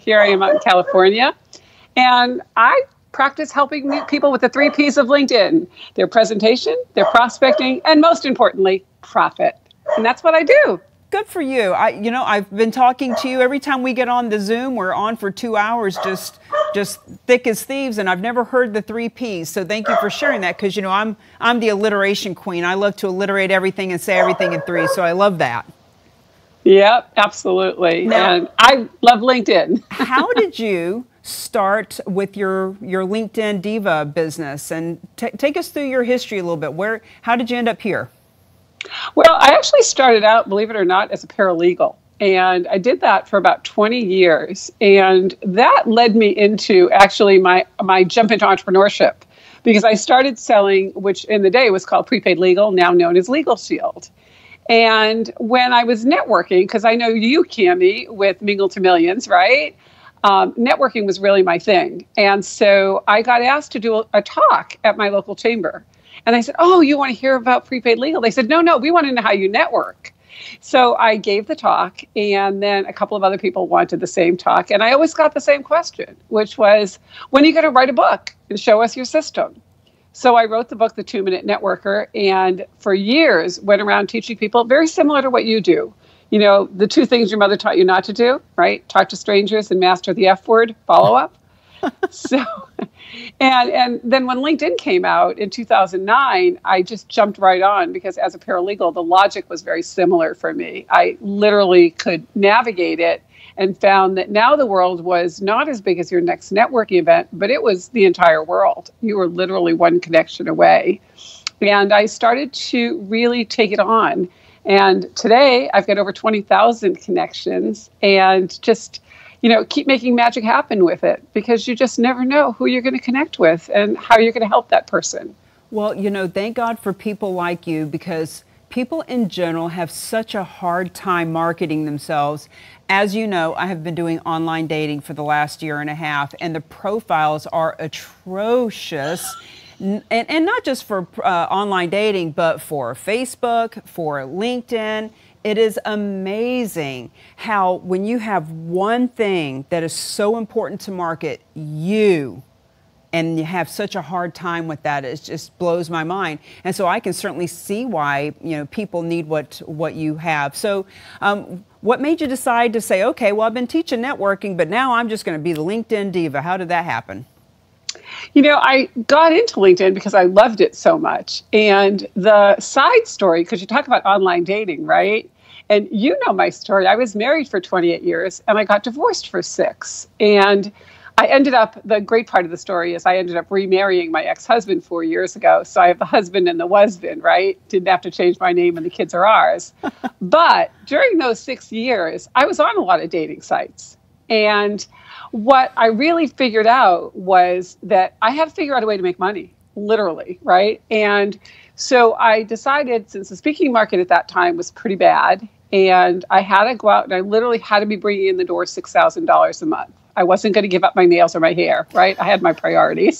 here I am out in California. And I practice helping people with the 3 Ps of LinkedIn: their presentation, their prospecting, and most importantly, profit. And that's what I do. Good for you. You know, I've been talking to you every time we get on the Zoom. We're on for 2 hours, just thick as thieves, and I've never heard the 3 Ps. So thank you for sharing that, because you know I'm the alliteration queen. I love to alliterate everything and say everything in 3. So I love that. Yep, absolutely. Now, and I love LinkedIn. How did you start with your LinkedIn Diva business? And take us through your history a little bit. How did you end up here? Well, I actually started out, believe it or not, as a paralegal. And I did that for about 20 years. And that led me into actually my jump into entrepreneurship, because I started selling, which in the day was called prepaid legal, now known as Legal Shield. And when I was networking, because I know you, Cami, with Mingle to Millions, right? Networking was really my thing. And so I got asked to do a talk at my local chamber. And I said, oh, you want to hear about prepaid legal? They said, no, we want to know how you network. So I gave the talk, and then a couple of other people wanted the same talk. And I always got the same question, which was, when are you going to write a book and show us your system? So I wrote the book, The 2-Minute Networker, and for years went around teaching people very similar to what you do. You know, the 2 things your mother taught you not to do, right? Talk to strangers and master the F word, follow up. So, and then when LinkedIn came out in 2009, I just jumped right on, because as a paralegal, the logic was very similar for me. I literally could navigate it and found that now the world was not as big as your next networking event, but it was the entire world. You were literally one connection away. And I started to really take it on. And today I've got over 20,000 connections, and just, you know, keep making magic happen with it, because you just never know who you're going to connect with and how you're going to help that person. Well, you know, thank God for people like you, because people in general have such a hard time marketing themselves. As you know, I have been doing online dating for the last 1.5 years, and the profiles are atrocious. And not just for online dating, but for Facebook, for LinkedIn. It is amazing how when you have one thing that is so important to market, and you have such a hard time with that, it just blows my mind. And so I can certainly see why, you know, people need what you have. So what made you decide to say, okay, well, I've been teaching networking, but now I'm just going to be the LinkedIn diva? How did that happen? You know, I got into LinkedIn because I loved it so much. And the side story, because you talk about online dating, right? And you know my story. I was married for 28 years and I got divorced for 6. And I ended up, the great part of the story is I ended up remarrying my ex-husband 4 years ago. So I have the husband and the was-been, right? Didn't have to change my name and the kids are ours. But during those 6 years, I was on a lot of dating sites. And what I really figured out was that I had to figure out a way to make money, literally, right? And so I decided, since the speaking market at that time was pretty bad, and I had to go out and I literally had to be bringing in the door $6,000 a month. I wasn't going to give up my nails or my hair, right? I had my priorities.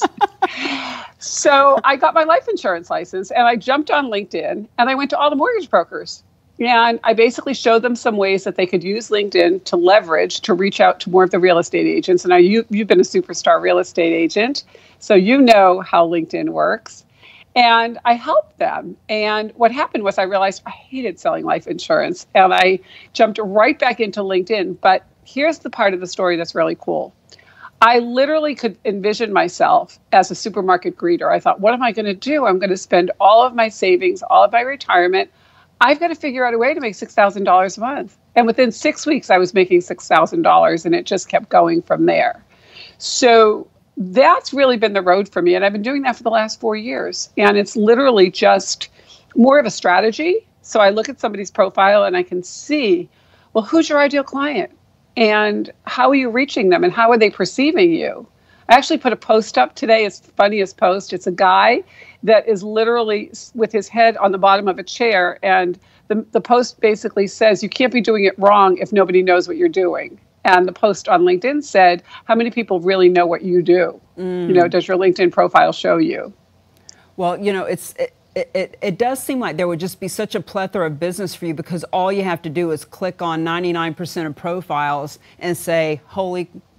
So I got my life insurance license and I jumped on LinkedIn and I went to all the mortgage brokers. And I basically showed them some ways that they could use LinkedIn to leverage, to reach out to more of the real estate agents. And now you've been a superstar real estate agent, so you know how LinkedIn works. And I helped them. And what happened was I realized I hated selling life insurance. And I jumped right back into LinkedIn. But here's the part of the story that's really cool. I literally could envision myself as a supermarket greeter. I thought, what am I going to do? I'm going to spend all of my savings, all of my retirement. I've got to figure out a way to make $6,000 a month. And within 6 weeks, I was making $6,000, and it just kept going from there. So that's really been the road for me. And I've been doing that for the last 4 years. And it's literally just more of a strategy. So I look at somebody's profile and I can see, well, who's your ideal client? And how are you reaching them? And how are they perceiving you? I actually put a post up today. It's the funniest post. It's a guy that is literally with his head on the bottom of a chair. And the post basically says, you can't be doing it wrong if nobody knows what you're doing. And the post on LinkedIn said, how many people really know what you do? You know, does your LinkedIn profile show you? Well, you know, it does seem like there would just be such a plethora of business for you, because all you have to do is click on 99% of profiles and say, holy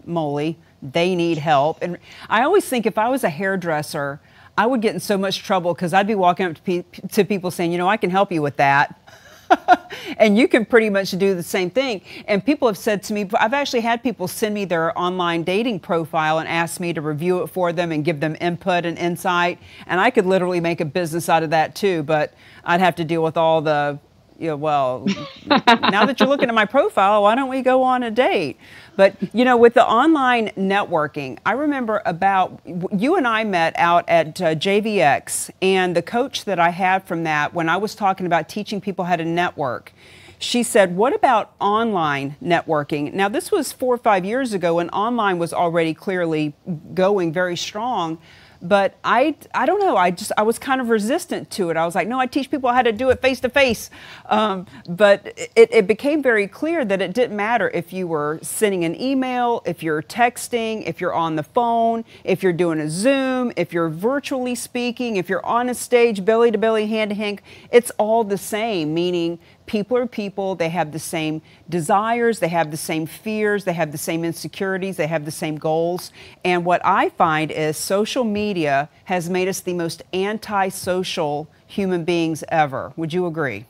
moly, they need help. And I always think if I was a hairdresser, I would get in so much trouble because I'd be walking up to people saying, you know, I can help you with that. And you can pretty much do the same thing. And people have said to me, I've actually had people send me their online dating profile and ask me to review it for them and give them input and insight. And I could literally make a business out of that too, but I'd have to deal with all the, you know, well, now that you're looking at my profile, why don't we go on a date? But, you know, with the online networking, I remember you and I met out at JVX, and the coach that I had from that, when I was talking about teaching people how to network, she said, what about online networking? Now, this was 4 or 5 years ago, and online was already clearly going very strong. But I don't know, I was kind of resistant to it. I was like, no, I teach people how to do it face to face. But it became very clear that it didn't matter if you were sending an email, if you're texting, if you're on the phone, if you're doing a Zoom, if you're virtually speaking, if you're on a stage, belly to belly, hand to hand, it's all the same, meaning people are people, they have the same desires, they have the same fears, they have the same insecurities, they have the same goals. And what I find is social media has made us the most antisocial human beings ever. Would you agree?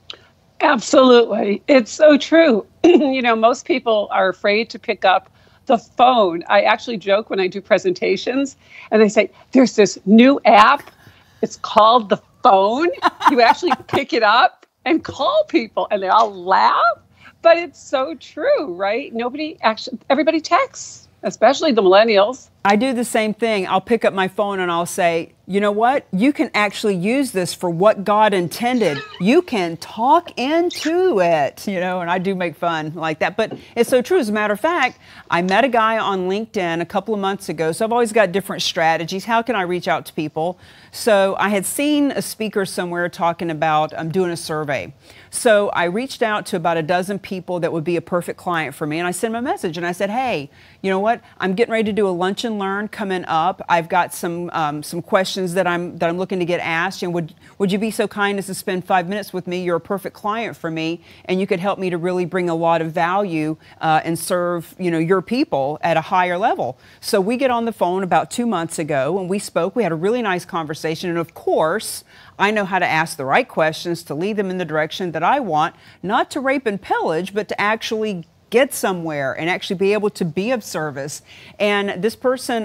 Absolutely. It's so true. You know, most people are afraid to pick up the phone. I actually joke when I do presentations and they say, there's this new app. It's called the phone. You actually pick it up and call people, and they all laugh, but it's so true, right? Everybody texts, especially the millennials. I do the same thing. I'll pick up my phone and I'll say, you know what? You can actually use this for what God intended. You can talk into it, you know, and I do make fun like that. But it's so true. As a matter of fact, I met a guy on LinkedIn a couple of months ago. So I've always got different strategies. How can I reach out to people? So I had seen a speaker somewhere talking about doing a survey. So I reached out to about a dozen people that would be a perfect client for me. And I sent them a message and I said, hey, you know what? I'm getting ready to do a lunch and learn coming up. I've got some questions that I'm looking to get asked. And would you be so kind as to spend 5 minutes with me? You're a perfect client for me, and you could help me to really bring a lot of value and serve, you know, your people at a higher level. So we get on the phone about 2 months ago, and we spoke. We had a really nice conversation, and of course, I know how to ask the right questions to lead them in the direction that I want, not to rape and pillage, but to actually get somewhere and actually be able to be of service. And this person,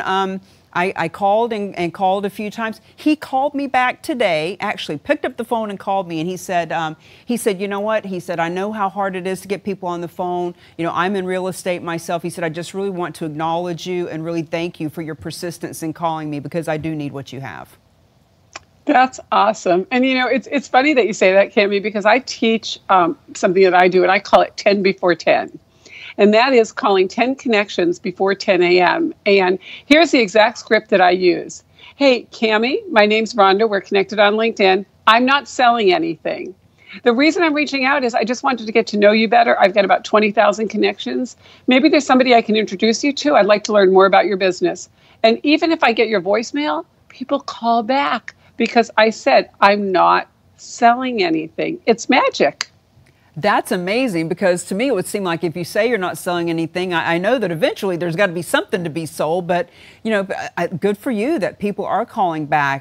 I called and called a few times. He called me back today, actually picked up the phone and called me, and he said, you know what? He said, I know how hard it is to get people on the phone. You know, I'm in real estate myself. He said, I just really want to acknowledge you and really thank you for your persistence in calling me, because I do need what you have. That's awesome. And, you know, it's funny that you say that, Cami, because I teach something that I do, and I call it 10 before 10. And that is calling 10 connections before 10 a.m. And here's the exact script that I use. Hey, Cami, my name's Rhonda. We're connected on LinkedIn. I'm not selling anything. The reason I'm reaching out is I just wanted to get to know you better. I've got about 20,000 connections. Maybe there's somebody I can introduce you to. I'd like to learn more about your business. And even if I get your voicemail, people call back because I said I'm not selling anything. It's magic. That's amazing, because to me it would seem like if you say you're not selling anything, I know that eventually there's got to be something to be sold, but you know, good for you that people are calling back.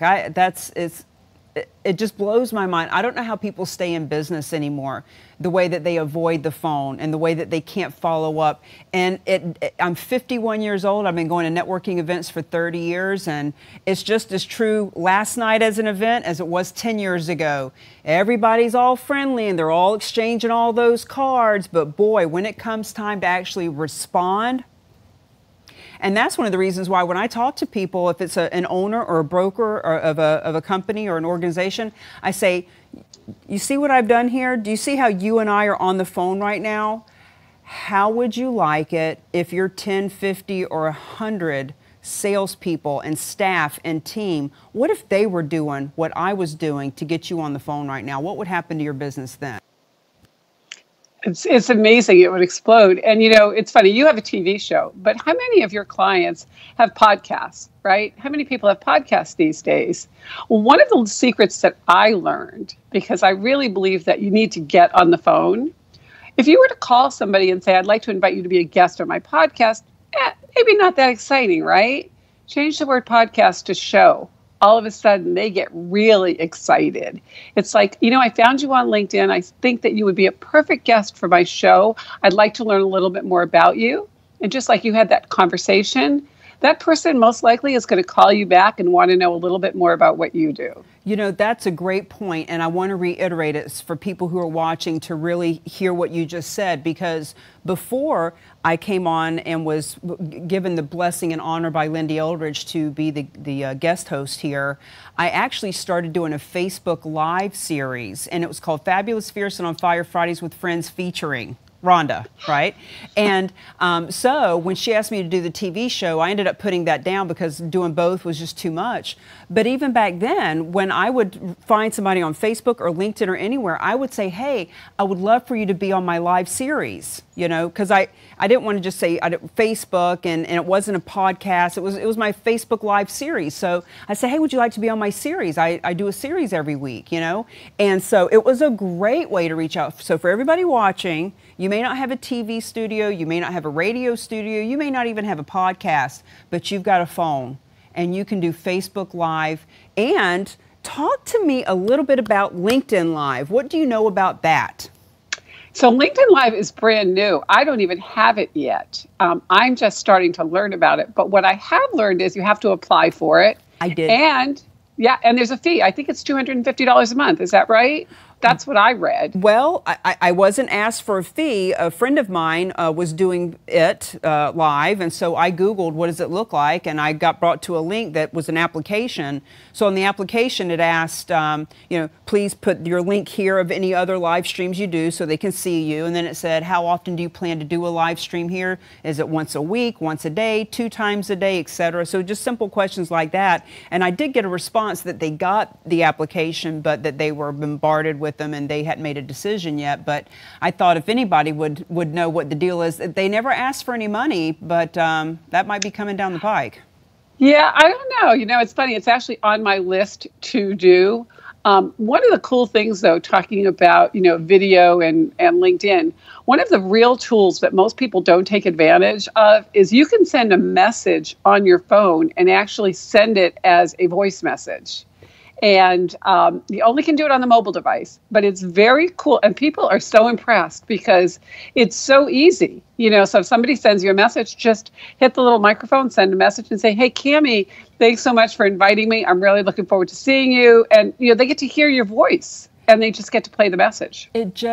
It just blows my mind. I don't know how people stay in business anymore, the way that they avoid the phone and the way that they can't follow up. And I'm 51 years old. I've been going to networking events for 30 years, and it's just as true last night as an event as it was 10 years ago. Everybody's all friendly and they're all exchanging all those cards, but boy, when it comes time to actually respond, and that's one of the reasons why when I talk to people, if it's an owner or a broker or of a company or an organization, I say, you see what I've done here? Do you see how you and I are on the phone right now? How would you like it if your 10, 50, or 100 salespeople and staff and team, what if they were doing what I was doing to get you on the phone right now? What would happen to your business then? It's amazing. It would explode. And, you know, it's funny. You have a TV show, but how many of your clients have podcasts, right? How many people have podcasts these days? Well, one of the secrets that I learned, because I really believe that you need to get on the phone. If you were to call somebody and say, I'd like to invite you to be a guest on my podcast, maybe not that exciting, right? Change the word podcast to show. All of a sudden, they get really excited. It's like, I found you on LinkedIn. I think that you would be a perfect guest for my show. I'd like to learn a little bit more about you. And just like you had that conversation, that person most likely is going to call you back and want to know a little bit more about what you do. That's a great point, and I want to reiterate it for people who are watching to really hear what you just said, because before I came on and was given the blessing and honor by Lyn-Dee Eldridge to be the guest host here, I actually started doing a Facebook Live series, and it was called Fabulous, Fierce, and on Fire Fridays with Friends featuring Rhonda, right? And so when she asked me to do the TV show, I ended up putting that down because doing both was just too much. But even back then, when I would find somebody on Facebook or LinkedIn or anywhere, I would say, hey, I would love for you to be on my live series, because I didn't want to just say Facebook and it wasn't a podcast. It was my Facebook Live series. So I said, hey, would you like to be on my series? I do a series every week, And so it was a great way to reach out. So for everybody watching, you may not have a TV studio, you may not have a radio studio, you may not even have a podcast, but you've got a phone and you can do Facebook Live. And talk to me a little bit about LinkedIn Live. What do you know about that? So LinkedIn Live is brand new. I don't even have it yet. I'm just starting to learn about it. But what I have learned is you have to apply for it. I did. And there's a fee. I think it's $250 a month. Is that right? That's what I read. Well, I wasn't asked for a fee. A friend of mine was doing it live, and so I Googled what does it look like, and I got brought to a link that was an application. So on the application, it asked, please put your link here of any other live streams you do so they can see you. And then it said, how often do you plan to do a live stream here? Is it once a week, once a day, 2 times a day, etc.? So just simple questions like that. And I did get a response that they got the application, but that they were bombarded with them and they hadn't made a decision yet. But I thought if anybody would know what the deal is, they never asked for any money, but that might be coming down the pike. Yeah, I don't know. It's funny. It's actually on my list to do. One of the cool things, though, talking about, video and LinkedIn, one of the real tools that most people don't take advantage of is you can send a message on your phone and actually send it as a voice message. And you only can do it on the mobile device, but it's very cool. And people are so impressed because it's so easy. So if somebody sends you a message, just hit the little microphone, send a message and say, hey, Cami, thanks so much for inviting me. I'm really looking forward to seeing you. And, they get to hear your voice and they just get to play the message.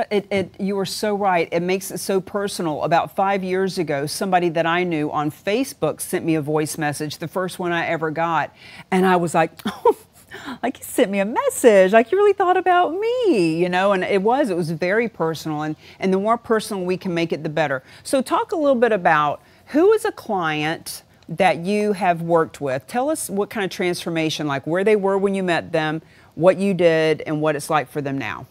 You are so right. It makes it so personal. About 5 years ago, somebody that I knew on Facebook sent me a voice message, the first one I ever got. And I was like, oh, like you sent me a message, like you really thought about me, and it was very personal. And the more personal we can make it, the better. So talk a little bit about who is a client that you have worked with. Tell us what kind of transformation, like where they were when you met them, what you did, and what it's like for them now.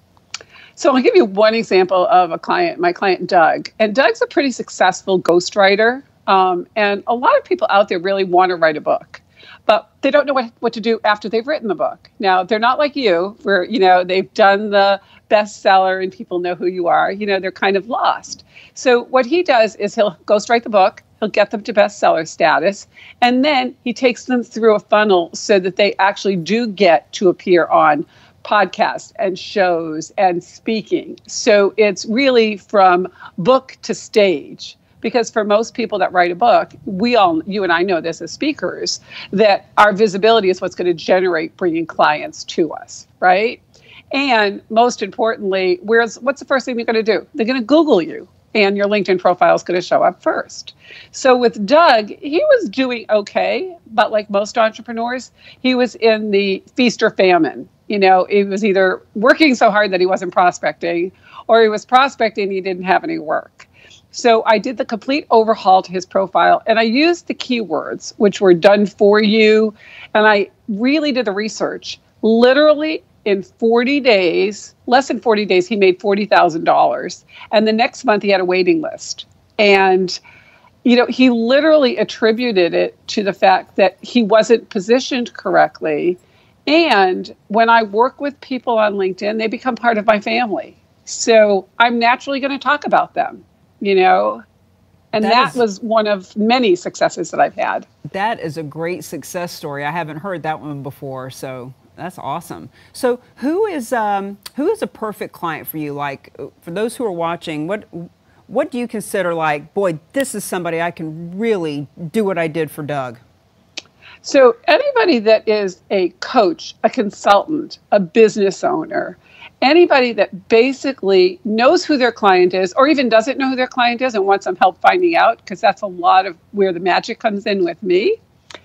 So I'll give you one example of a client, my client, Doug. And Doug's a pretty successful ghostwriter. And a lot of people out there really want to write a book, but they don't know what to do after they've written the book. Now, they're not like you, where, they've done the bestseller and people know who you are. They're kind of lost. So what he does is he'll ghostwrite the book, he'll get them to bestseller status, and then he takes them through a funnel so that they actually do get to appear on podcasts and shows and speaking. So it's really from book to stage. Because for most people that write a book, you and I know this as speakers, that our visibility is what's going to generate bringing clients to us, right? And most importantly, what's the first thing they're going to do? They're going to Google you, and your LinkedIn profile is going to show up first. So with Doug, he was doing okay, but like most entrepreneurs, he was in the feast or famine. He was either working so hard that he wasn't prospecting, or he was prospecting and he didn't have any work. So I did the complete overhaul to his profile, and I used the keywords, which were done for you. And I really did the research. Literally in 40 days, less than 40 days, he made $40,000. And the next month he had a waiting list. And, he literally attributed it to the fact that he wasn't positioned correctly. And when I work with people on LinkedIn, they become part of my family. So I'm naturally going to talk about them. And that was one of many successes that I've had. That is a great success story. I haven't heard that one before, so that's awesome. So who is a perfect client for you? Like, for those who are watching, what do you consider like, boy, this is somebody I can really do what I did for Doug? So anybody that is a coach, a consultant, a business owner, anybody that basically knows who their client is, or even doesn't know who their client is and wants some help finding out, because that's a lot of where the magic comes in with me,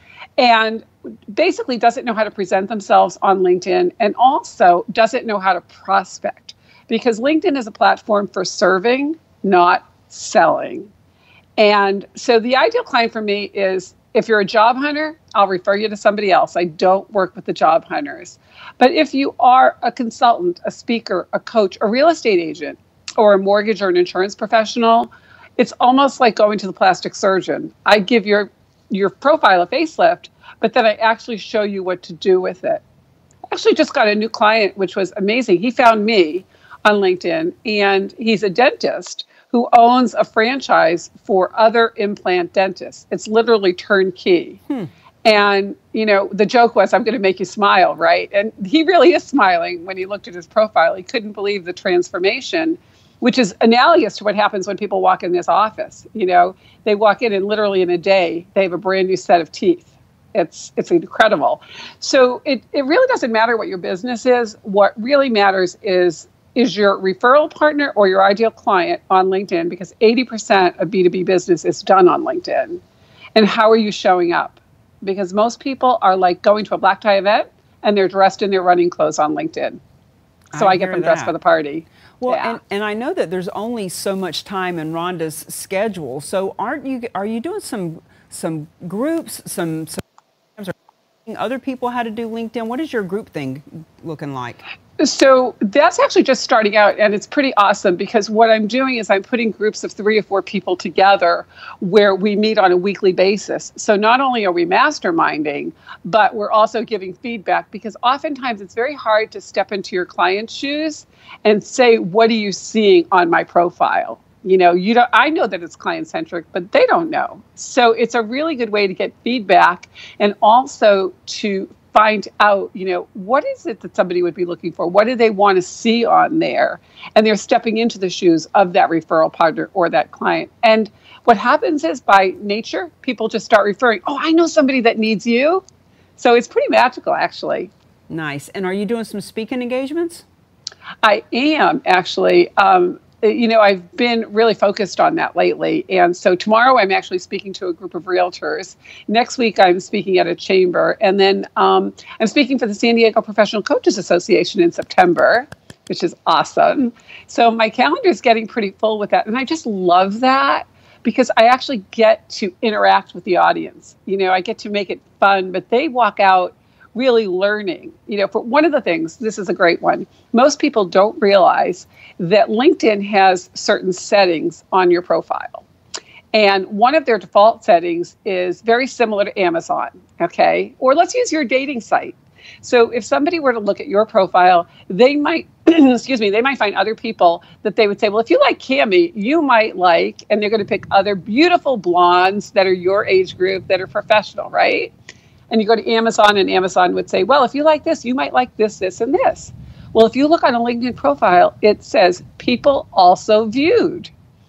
and basically doesn't know how to present themselves on LinkedIn, and also doesn't know how to prospect, because LinkedIn is a platform for serving, not selling. And so the ideal client for me is, if you're a job hunter, I'll refer you to somebody else. I don't work with the job hunters. But if you are a consultant, a speaker, a coach, a real estate agent, or a mortgage or an insurance professional, it's almost like going to the plastic surgeon. I give your profile a facelift, but then I actually show you what to do with it. I actually just got a new client, which was amazing. He found me on LinkedIn, and he's a dentist who owns a franchise for other implant dentists. It's literally turnkey. And, you know, the joke was, I'm going to make you smile, right? And he really is smiling when he looked at his profile. He couldn't believe the transformation, which is analogous to what happens when people walk in this office. You know, they walk in and literally in a day, they have a brand new set of teeth. It's incredible. So it really doesn't matter what your business is. What really matters is your referral partner or your ideal client on LinkedIn, because 80% of B2B business is done on LinkedIn. And how are you showing up? Because most people are like going to a black tie event and they're dressed in their running clothes on LinkedIn. So I get them dressed for the party. Well, yeah. and I know that there's only so much time in Rhonda's schedule. So are you doing some groups, some other people how to do LinkedIn? What is your group thing looking like? So that's actually just starting out, and it's pretty awesome, because what I'm doing is I'm putting groups of 3 or 4 people together where we meet on a weekly basis. So not only are we masterminding, but we're also giving feedback, because oftentimes it's very hard to step into your client's shoes and say, what are you seeing on my profile? You know, I know that it's client-centric, but they don't know. So it's a really good way to get feedback, and also to find out, you know, what is it that somebody would be looking for? What do they want to see on there? And they're stepping into the shoes of that referral partner or that client. And what happens is, by nature, people just start referring, oh, I know somebody that needs you. So it's pretty magical, actually. Nice. And are you doing some speaking engagements? I am, actually. You know, I've been really focused on that lately. And so tomorrow I'm actually speaking to a group of realtors. Next week I'm speaking at a chamber. And then I'm speaking for the San Diego Professional Coaches Association in September, which is awesome. So my calendar is getting pretty full with that. And I just love that, because I actually get to interact with the audience. You know, I get to make it fun, but they walk out really learning. You know, for one of the things, this is a great one. Most people don't realize that LinkedIn has certain settings on your profile. And one of their default settings is very similar to Amazon, okay? Or let's use your dating site. So if somebody were to look at your profile, they might, they might find other people that they would say, well, if you like Cami, you might like, and they're going to pick other beautiful blondes that are your age group, that are professional, right? And you go to Amazon, and Amazon would say, well, if you like this, you might like this, this, and this. Well, if you look on a LinkedIn profile, it says people also viewed.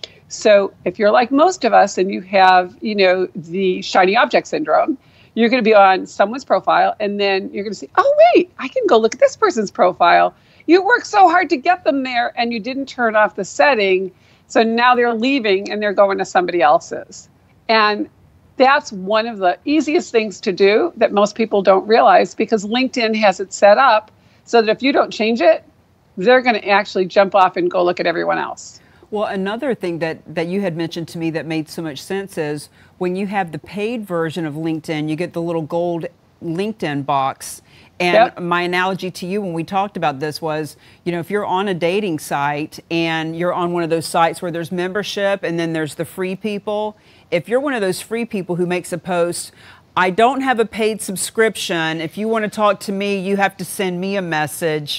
So if you're like most of us and you have, you know, the shiny object syndrome, you're going to be on someone's profile, and then you're going to see, oh, wait, I can go look at this person's profile. You worked so hard to get them there, and you didn't turn off the setting. So now they're leaving and they're going to somebody else's. And that's one of the easiest things to do that most people don't realize, because LinkedIn has it set up so that if you don't change it, they're going to actually jump off and go look at everyone else. Well, another thing that you had mentioned to me that made so much sense is, when you have the paid version of LinkedIn, you get the little gold LinkedIn box. And yep. My analogy to you when we talked about this was, you know, if you're on a dating site and you're on one of those sites where there's membership and then there's the free people, if you're one of those free people who makes a post, I don't have a paid subscription, if you want to talk to me, you have to send me a message,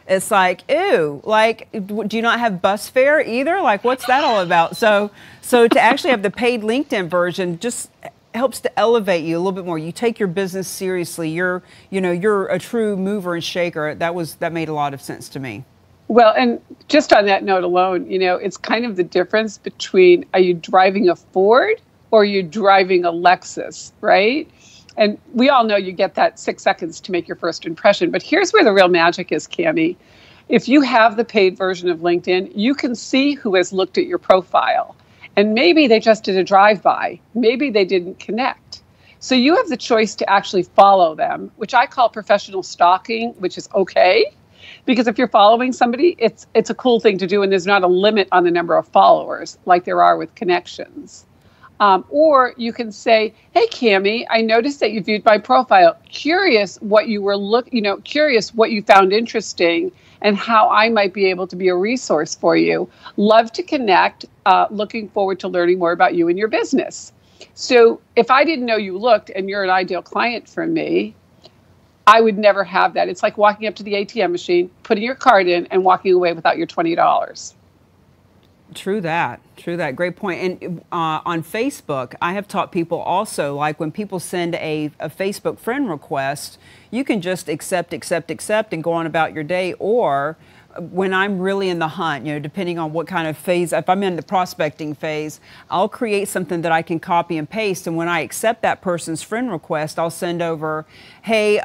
it's like, ew, like, do you not have bus fare either? Like, what's that all about? So to actually have the paid LinkedIn version just helps to elevate you a little bit more. You take your business seriously. You're a true mover and shaker. That made a lot of sense to me. Well, and just on that note alone, it's kind of the difference between, are you driving a Ford or are you driving a Lexus, right? And we all know you get that 6 seconds to make your first impression. But here's where the real magic is, Cami. If you have the paid version of LinkedIn, you can see who has looked at your profile. And maybe they just did a drive-by. Maybe they didn't connect. So you have the choice to actually follow them, which I call professional stalking, which is okay. Because if you're following somebody, it's a cool thing to do, and there's not a limit on the number of followers like there are with connections. Or you can say, hey, Cami, I noticed that you viewed my profile. Curious what you were curious what you found interesting and how I might be able to be a resource for you. Love to connect. Looking forward to learning more about you and your business. So if I didn't know you looked and you're an ideal client for me, I would never have that. It's like walking up to the ATM machine, putting your card in, and walking away without your $20. True that. Great point. And on Facebook, I have taught people also, like when people send a Facebook friend request, you can just accept, and go on about your day. Or when I'm really in the hunt, depending on what kind of phase, if I'm in the prospecting phase, I'll create something that I can copy and paste. And when I accept that person's friend request, I'll send over, hey,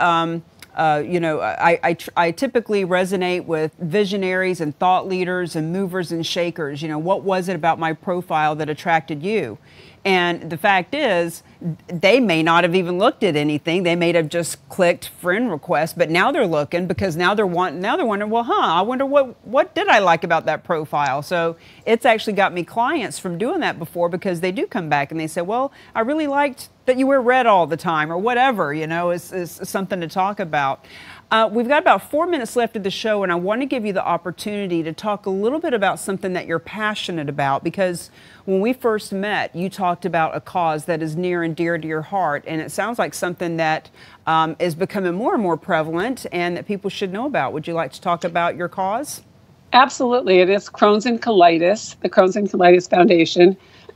I typically resonate with visionaries and thought leaders and movers and shakers. What was it about my profile that attracted you? And the fact is, they may not have even looked at anything. They may have just clicked friend request, but now they're looking because now they're wondering, well, I wonder what did I like about that profile? So it's actually got me clients from doing that before, because they do come back and they say, well, I really liked that you wear red all the time, or whatever, is something to talk about. We've got about 4 minutes left of the show, and I want to give you the opportunity to talk a little bit about something that you're passionate about, because when we first met, you talked about a cause that is near and dear to your heart, and it sounds like something that is becoming more and more prevalent and that people should know about. Would you like to talk about your cause? Absolutely. It is Crohn's and Colitis, the Crohn's and Colitis Foundation.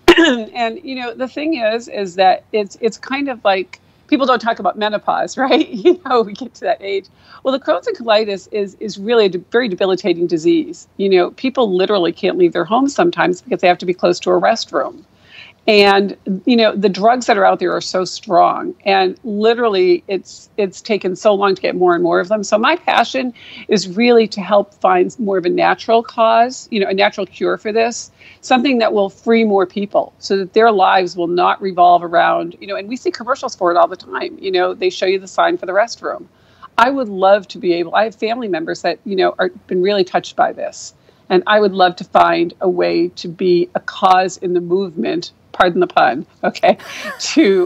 And, the thing is that it's kind of like, people don't talk about menopause, right? We get to that age. Well, the Crohn's and colitis is really a very debilitating disease. People literally can't leave their homes sometimes because they have to be close to a restroom. And, the drugs that are out there are so strong, and literally it's taken so long to get more and more of them. So my passion is really to help find more of a natural cause, a natural cure for this, something that will free more people so that their lives will not revolve around, and we see commercials for it all the time. They show you the sign for the restroom. I would love to be able, I have family members that, are been really touched by this. And I would love to find a way to be a cause in the movement, pardon the pun, okay, to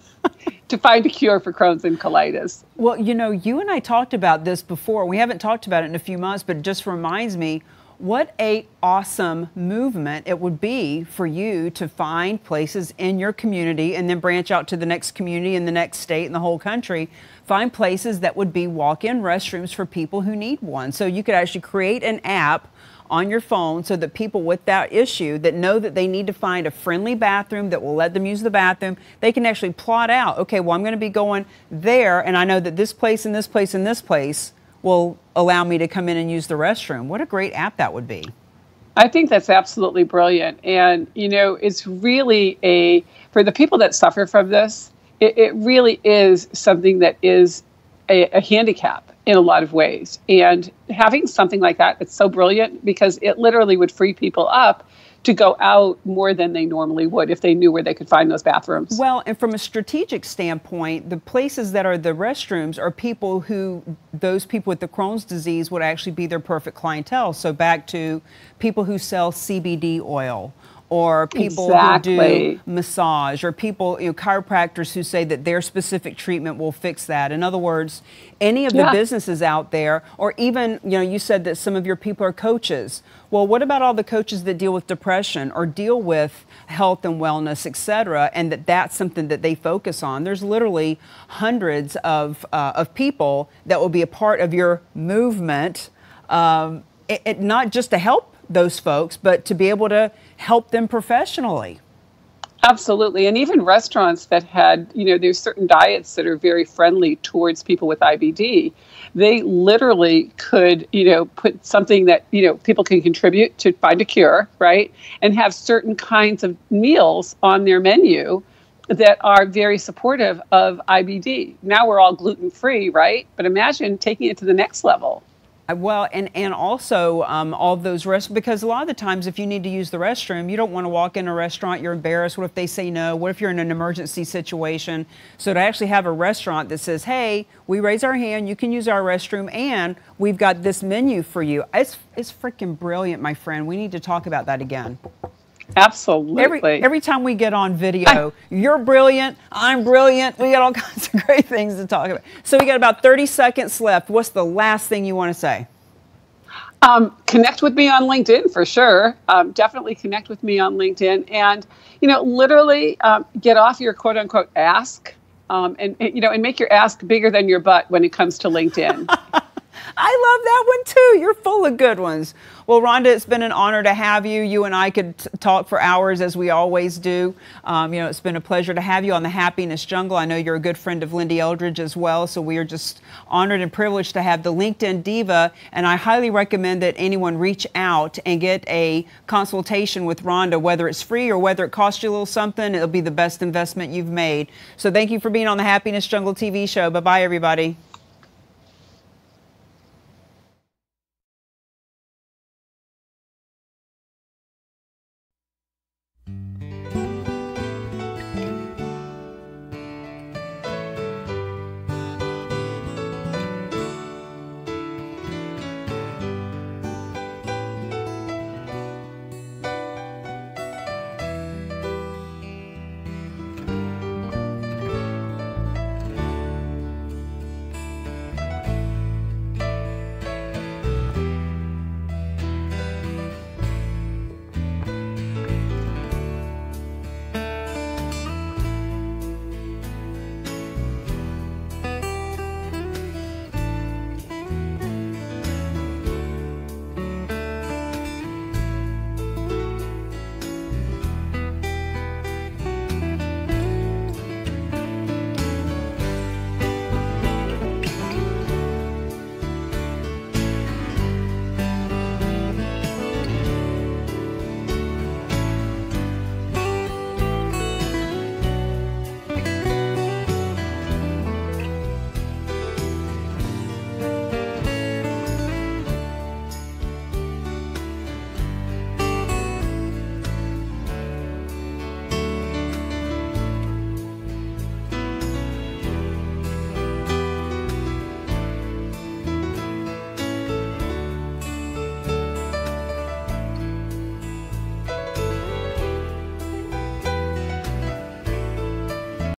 find a cure for Crohn's and colitis. Well, you and I talked about this before. We haven't talked about it in a few months, but it just reminds me what a awesome movement it would be for you to find places in your community and then branch out to the next community in the next state and the whole country. Find places that would be walk-in restrooms for people who need one. So you could actually create an app on your phone so that people with that issue that know that they need to find a friendly bathroom that will let them use the bathroom, they can actually plot out, okay, well, I'm going to be going there, and I know that this place and this place and this place will allow me to come in and use the restroom. What a great app that would be. I think that's absolutely brilliant. And, it's really for the people that suffer from this, it really is something that is a handicap in a lot of ways. And having something like that, it's so brilliant because it literally would free people up to go out more than they normally would if they knew where they could find those bathrooms. Well, and from a strategic standpoint, the places that are the restrooms are those people with the Crohn's disease would actually be their perfect clientele. So back to people who sell CBD oil, or people who do massage, or people, chiropractors who say that their specific treatment will fix that. In other words, any of the businesses out there, or even, you said that some of your people are coaches. Well, what about all the coaches that deal with depression or deal with health and wellness, et cetera, and that's something that they focus on? There's literally hundreds of people that will be a part of your movement Not just to help those folks, but to be able to help them professionally. Absolutely. And even restaurants that had, there's certain diets that are very friendly towards people with IBD. They literally could, put something that, people can contribute to find a cure, right? And have certain kinds of meals on their menu that are very supportive of IBD. Now we're all gluten-free, right? But imagine taking it to the next level. Well, and also all of those restaurants, because a lot of the times if you need to use the restroom, you don't want to walk in a restaurant, you're embarrassed. What if they say no? What if you're in an emergency situation? So to actually have a restaurant that says, hey, we raise our hand, you can use our restroom, and we've got this menu for you. It's freaking brilliant, my friend. We need to talk about that again. Absolutely. Every time we get on video, you're brilliant, I'm brilliant. We got all kinds of great things to talk about. So we got about 30 seconds left. What's the last thing you want to say? Connect with me on LinkedIn for sure. Definitely connect with me on LinkedIn, and literally get off your quote unquote ask, and make your ask bigger than your butt when it comes to LinkedIn. I love that one too. You're full of good ones. Well, Rhonda, it's been an honor to have you. You and I could talk for hours as we always do. It's been a pleasure to have you on the Happiness Jungle. I know you're a good friend of Lyn-Dee Eldridge as well, so we are just honored and privileged to have the LinkedIn Diva, and I highly recommend that anyone reach out and get a consultation with Rhonda, whether it's free or whether it costs you a little something. It'll be the best investment you've made. So thank you for being on the Happiness Jungle TV show. Bye-bye, everybody.